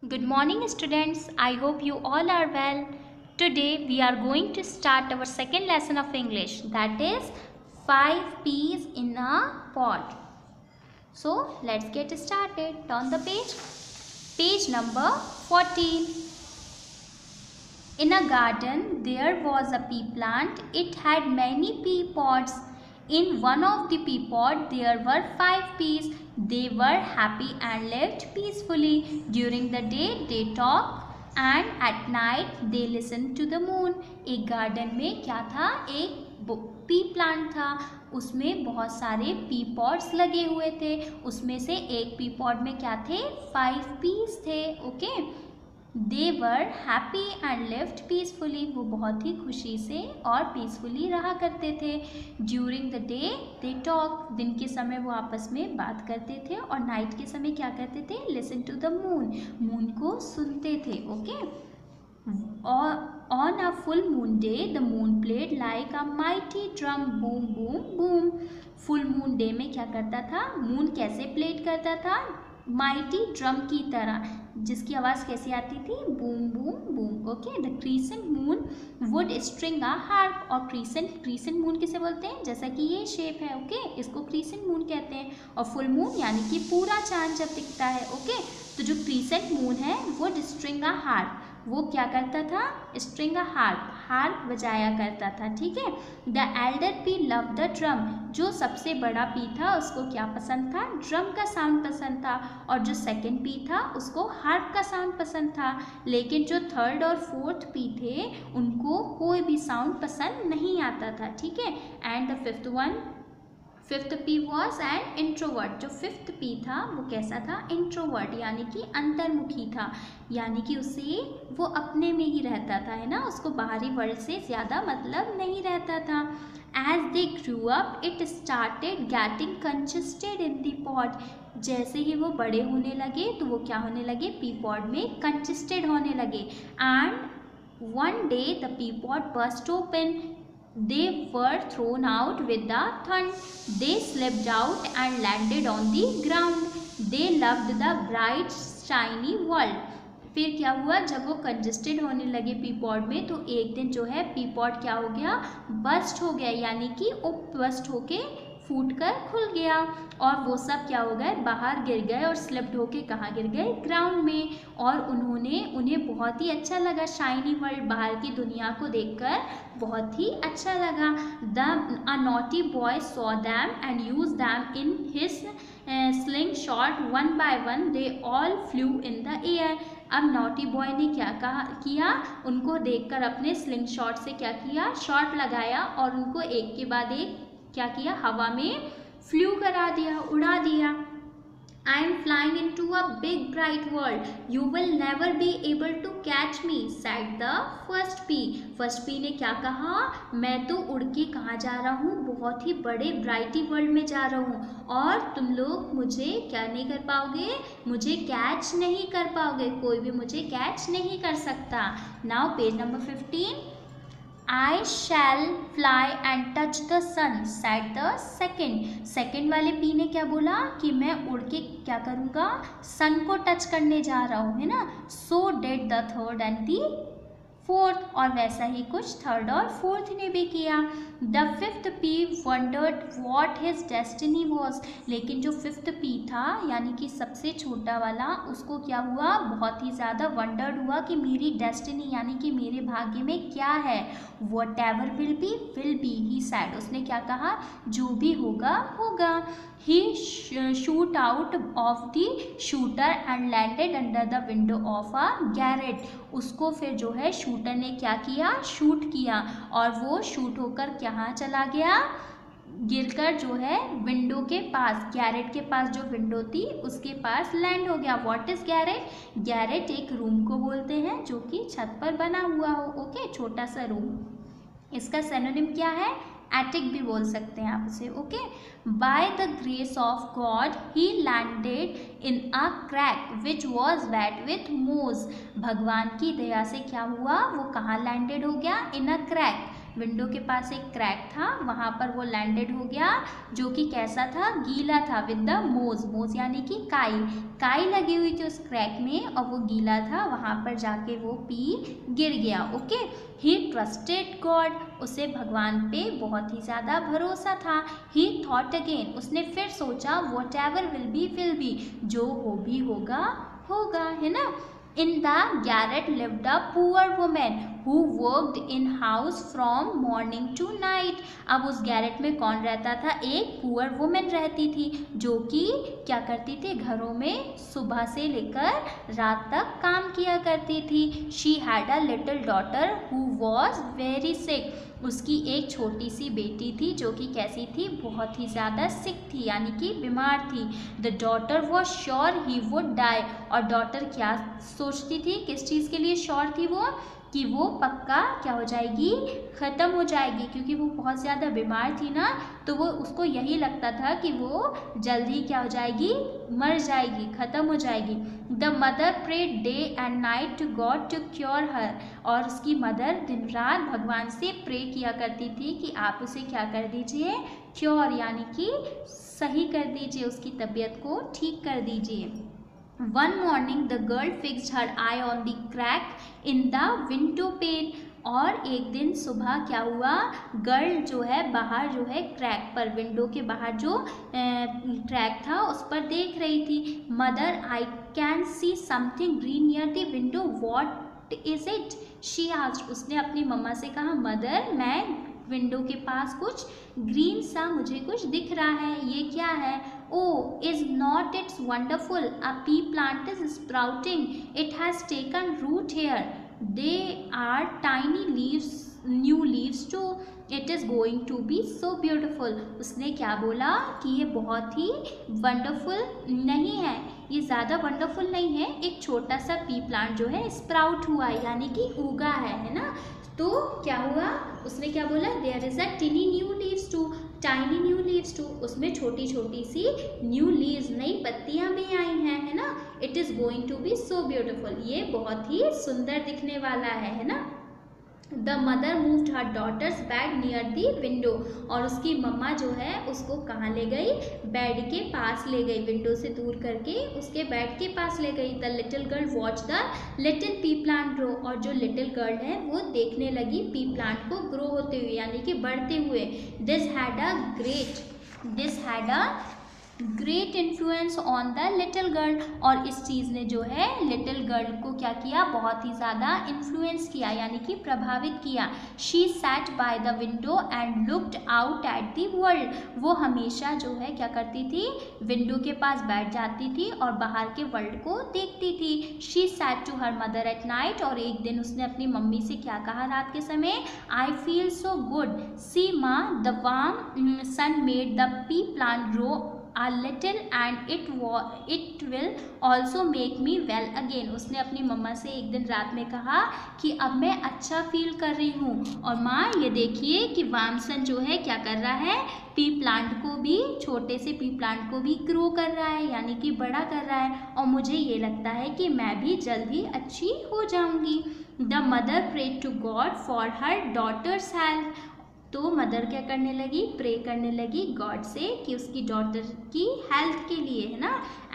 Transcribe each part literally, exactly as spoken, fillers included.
Good morning students, I hope you all are well. Today we are going to start our second lesson of English, that is five peas in a pod. So let's get started. Turn the page. Page number fourteen. In a garden there was a pea plant. It had many pea pods. In one of the pea pod there were five peas. They were happy and lived peacefully. During the day they talked and at night they listened to the moon. एक garden में क्या था? एक P plant था. उसमें बहुत सारे P pods लगे हुए थे. उसमें से एक पी पॉड में क्या थे? फाइव पीस थे. Okay. They were happy and lived peacefully. वो बहुत ही खुशी से और पीसफुली रहा करते थे. During the day they talked. दिन के समय वो आपस में बात करते थे और नाइट के समय क्या करते थे? Listen to the moon. Moon को सुनते थे. Okay. On a full moon day the moon played like a mighty drum. Boom boom boom. Full moon day में क्या करता था? मून कैसे प्लेड करता था? माइटी ड्रम की तरह, जिसकी आवाज़ कैसी आती थी? Boom boom boom. Okay. The crescent moon would string a harp. और क्रीसेंट क्रीसेंट मून किसे बोलते हैं? जैसा कि ये शेप है. ओके. इसको क्रीसेंट मून कहते हैं. और फुल मून यानी कि पूरा चांद जब दिखता है. ओके. तो जो क्रीसेंट मून है वुड स्ट्रिंग अ हार्प. वो क्या करता था? String a harp. हार्प बजाया करता था. ठीक है. The elder pea love the drum. जो सबसे बड़ा पी था उसको क्या पसंद था? ड्रम का साउंड पसंद था. और जो सेकंड पी था उसको हार्प का साउंड पसंद था. लेकिन जो थर्ड और फोर्थ पी थे उनको कोई भी साउंड पसंद नहीं आता था. ठीक है. And the fifth one fifth pea was an introvert. जो फिफ्थ पी था वो कैसा था? इंट्रोवर्ट, यानी कि अंतर्मुखी था. यानी कि उसे वो अपने में ही रहता था, है ना. उसको बाहरी वर्ल्ड से ज़्यादा मतलब नहीं रहता था. As they grew up it started getting congested in the pod. जैसे ही वो बड़े होने लगे तो वो क्या होने लगे? पी पॉड में कंजेस्टेड होने लगे. And one day the pea pod burst open. They were thrown out with the thud. They slipped out and landed on the ground. They loved the bright shiny world. फिर क्या हुआ? जब वो congested होने लगे pea pod में तो एक दिन जो है पी पॉड क्या हो गया? बस्ट हो गया. यानी कि वो बस्ट होके फूट कर खुल गया और वो सब क्या हो गए? बाहर गिर गए. और स्लिप्ड होके कहाँ गिर गए? ग्राउंड में. और उन्होंने उन्हें बहुत ही अच्छा लगा. शाइनी वर्ल्ड, बाहर की दुनिया को देखकर बहुत ही अच्छा लगा. The a naughty boy saw them and use them in his slingshot. One by one they all flew in the air. अब नॉटी बॉय ने क्या कहा किया? उनको देखकर अपने स्लिंग शॉट से क्या किया? शॉट लगाया और उनको एक के बाद एक क्या किया? हवा में फ्लू करा दिया, उड़ा दिया. I am flying into a big bright world. You will never be able to catch me said the first pea. First pea ने क्या कहा? मैं तो उड़ के कहाँ जा रहा हूँ? बहुत ही बड़े ब्राइटी वर्ल्ड में जा रहा हूँ और तुम लोग मुझे क्या नहीं कर पाओगे? मुझे कैच नहीं कर पाओगे. कोई भी मुझे कैच नहीं कर सकता. Now page number fifteen. I shall fly and touch the sun, said the second. Second वाले पी ने क्या बोला? कि मैं उड़ के क्या करूँगा? सन को टच करने जा रहा हूँ, है ना. So did the third and the fourth. और वैसा ही कुछ थर्ड और फोर्थ ने भी किया. The fifth pea wondered what his destiny was. लेकिन जो फिफ्थ पी था यानी कि सबसे छोटा वाला, उसको क्या हुआ? बहुत ही ज़्यादा वंडर्ड हुआ कि मेरी डेस्टिनी यानी कि मेरे भाग्य में क्या है. Whatever will be will be he said. उसने क्या कहा? जो भी होगा होगा. He shoot out of the shooter and landed under the window of a garret. उसको फिर जो है शूटर ने क्या किया? शूट किया और वो शूट होकर कहाँ चला गया? गिरकर जो है विंडो के पास, गैरेट के पास जो विंडो थी उसके पास लैंड हो गया. What is garret? गैरेट एक रूम को बोलते हैं जो कि छत पर बना हुआ हो. ओके. छोटा सा रूम. इसका सिनोनिम क्या है? एटिक भी बोल सकते हैं आप उसे. Okay. By the grace of God he landed in a crack which was wet with moss. भगवान की दया से क्या हुआ? वो कहाँ लैंडेड हो गया? इन अ क्रैक. विंडो के पास एक क्रैक था, वहाँ पर वो लैंडेड हो गया, जो कि कैसा था, गीला था, विद द मोज, मोज यानी कि काई, काई लगी हुई थी उस क्रैक में और वो गीला था, वहाँ पर जाके वो पी गिर गया। ओके, ही ट्रस्टेड गॉड, उसे भगवान पे बहुत ही ज़्यादा भरोसा था। ही थॉट अगेन, उसने फिर सोचा, whatever will be will be, जो हो भी होगा होगा, है ना। In the garret lived a poor woman who worked in house from morning to night. अब उस गैरेट में कौन रहता था, एक पुअर वुमेन रहती थी, जो कि क्या करती थी, घरों में सुबह से लेकर रात तक काम किया करती थी। She had a little daughter who was very sick. उसकी एक छोटी सी बेटी थी जो कि कैसी थी, बहुत ही ज़्यादा सिक थी, यानी कि बीमार थी। The daughter was sure he would die, और डॉटर क्या सोचती थी, किस चीज़ के लिए श्योर थी वो, कि वो पक्का क्या हो जाएगी, ख़त्म हो जाएगी, क्योंकि वो बहुत ज़्यादा बीमार थी ना, तो वो उसको यही लगता था कि वो जल्दी क्या हो जाएगी, मर जाएगी, ख़त्म हो जाएगी। The mother prayed day and night to God to cure her, और उसकी मदर दिन रात भगवान से प्रे किया करती थी कि आप उसे क्या कर दीजिए, क्योर यानी कि सही कर दीजिए, उसकी तबीयत को ठीक कर दीजिए। One morning the girl fixed her eye on the crack in the window pane, और एक दिन सुबह क्या हुआ, गर्ल जो है बाहर जो है क्रैक पर, विंडो के बाहर जो क्रैक था उस पर देख रही थी। Mother, I can see something green near the window, what is it, she asked, उसने अपनी मम्मा से कहा, मदर मैं विंडो के पास कुछ ग्रीन सा मुझे कुछ दिख रहा है, ये क्या है। Oh is not it's wonderful, a pea plant is sprouting, it has taken root here, they are tiny leaves, new leaves too, it is going to be so beautiful. उसने क्या बोला कि ये बहुत ही वंडरफुल नहीं है, ये ज़्यादा वंडरफुल नहीं है, एक छोटा सा पी प्लांट जो है स्प्राउट हुआ है, यानी कि उगा है, है ना। तो क्या हुआ, उसने क्या बोला, there is a tiny new leaves too, tiny new leaves too, उसमें छोटी छोटी सी न्यू लीव्स, नई पत्तियां भी आई हैं, है ना। It is going to be so beautiful, ये बहुत ही सुंदर दिखने वाला है, है ना। The mother moved her daughter's bed near the window, और उसकी मम्मा जो है उसको कहाँ ले गई, बेड के पास ले गई, विंडो से दूर करके उसके बेड के पास ले गई। The little girl watch the little pea plant grow, और जो लिटिल गर्ल है वो देखने लगी पी प्लांट को ग्रो होते हुए, यानी कि बढ़ते हुए। This had a great this had a great influence on the little girl, और इस चीज़ ने जो है लिटिल गर्ल को क्या किया, बहुत ही ज़्यादा इन्फ्लुएंस किया, यानी कि प्रभावित किया। She sat by the window and looked out at the world, वो हमेशा जो है क्या करती थी, विंडो के पास बैठ जाती थी और बाहर के वर्ल्ड को देखती थी। She sat to her mother at night, और एक दिन उसने अपनी मम्मी से क्या कहा रात के समय, I feel so good, see माँ the warm sun made the pea plant grow a little and it it will also make me well again। उसने अपनी मम्मा से एक दिन रात में कहा कि अब मैं अच्छा फील कर रही हूँ, और माँ ये देखिए कि वामसन जो है क्या कर रहा है, पी प्लांट को भी, छोटे से पी प्लांट को भी ग्रो कर रहा है, यानी कि बड़ा कर रहा है, और मुझे ये लगता है कि मैं भी जल्द ही अच्छी हो जाऊँगी। The mother prayed to God for her daughter's health, तो मदर क्या करने लगी, प्रे करने लगी गॉड से कि उसकी डॉटर की हेल्थ के लिए, है ना।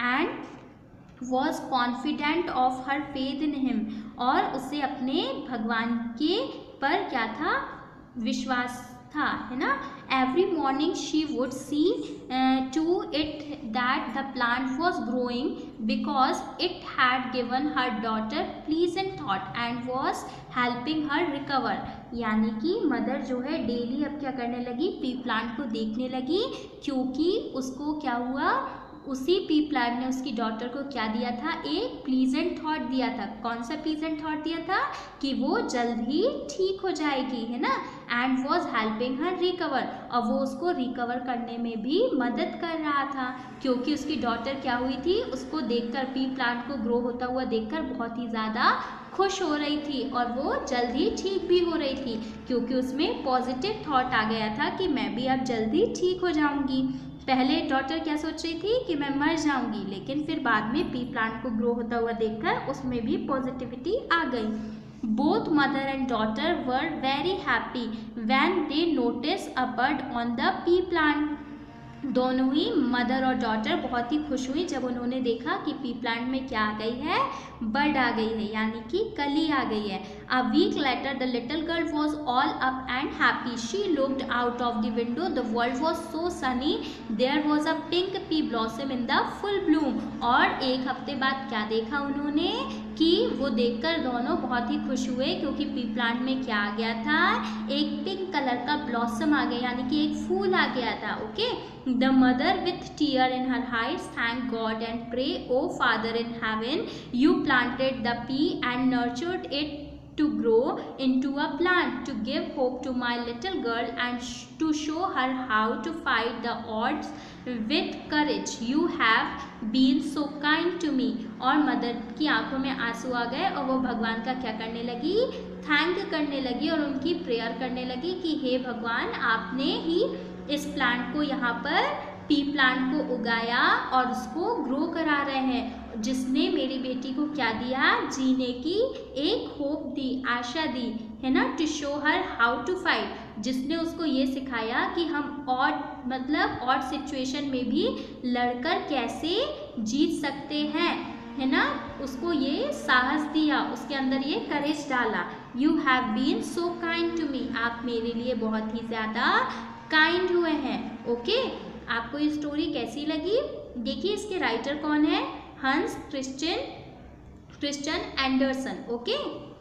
And was confident of her faith in him, और उसे अपने भगवान के पर क्या था, विश्वास था, है ना। Every morning she would see to it that the plant was growing because it had given her daughter pleasant thought and was helping her recover, यानी कि मदर जो है डेली अब क्या करने लगी, पी प्लांट को देखने लगी, क्योंकि उसको क्या हुआ, उसी पी प्लांट ने उसकी डॉटर को क्या दिया था, एक प्लीजेंट थॉट दिया था। कौन सा प्लीजेंट थॉट दिया था, कि वो जल्द ही ठीक हो जाएगी, है ना। And was helping her recover, और वो उसको रिकवर करने में भी मदद कर रहा था, क्योंकि उसकी डॉटर क्या हुई थी, उसको देखकर, पी प्लांट को ग्रो होता हुआ देखकर बहुत ही ज़्यादा खुश हो रही थी, और वो जल्द ही ठीक भी हो रही थी, क्योंकि उसमें पॉजिटिव थॉट आ गया था कि मैं भी अब जल्दी ठीक हो जाऊंगी। पहले डॉटर क्या सोच रही थी कि मैं मर जाऊंगी, लेकिन फिर बाद में पी प्लांट को ग्रो होता हुआ देखकर उसमें भी पॉजिटिविटी आ गई। Both mother and daughter were very happy when they noticed a bird on the pea plant. दोनों ही मदर और डॉटर बहुत ही खुश हुई जब उन्होंने देखा कि पी प्लांट में क्या आ गई है, बर्ड आ गई है, यानी कि कली आ गई है. A week later, the little girl was all up and happy. She looked out of the window. The world was so sunny. There was a pink pea blossom in the full bloom. और एक हफ्ते बाद क्या देखा उन्होंने कि वो देखकर दोनों बहुत ही खुश हुए क्योंकि पी प्लांट में क्या आ गया था, एक पिंक कलर का ब्लॉसम आ गया, यानी कि एक फूल आ गया था. Okay. The mother with tear in her eyes thanked God and pray, "Oh Father in heaven, you planted the pea and nurtured it to grow into a plant, to give hope to my little girl and sh to show her how to fight the odds with courage. You have been so kind to me." और mother की आंखों में आंसू आ गए और वो भगवान का क्या करने लगी, थैंक करने लगी और उनकी प्रेयर करने लगी कि हे भगवान, आपने ही इस प्लांट को यहाँ पर पी प्लांट को उगाया और उसको ग्रो करा रहे हैं, जिसने मेरी बेटी को क्या दिया, जीने की एक होप दी, आशा दी, है ना. To show her how to fight, जिसने उसको ये सिखाया कि हम और मतलब और सिचुएशन में भी लड़कर कैसे जीत सकते हैं, है ना. उसको ये साहस दिया, उसके अंदर ये करेज डाला. You have been so kind to me, आप मेरे लिए बहुत ही ज़्यादा काइंड हुए हैं. ओके. आपको ये स्टोरी कैसी लगी? देखिए इसके राइटर कौन है, Hans Christian Christian Andersen. Okay.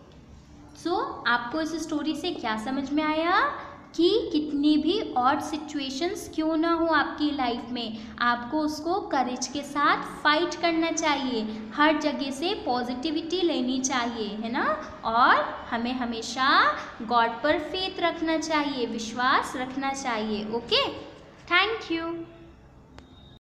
So आपको इस स्टोरी से क्या समझ में आया कि कितनी भी ऑड सिचुएशंस क्यों ना हो आपकी लाइफ में, आपको उसको करेज के साथ फाइट करना चाहिए, हर जगह से पॉजिटिविटी लेनी चाहिए, है ना. और हमें हमेशा गॉड पर फेथ रखना चाहिए, विश्वास रखना चाहिए. ओके. Thank you.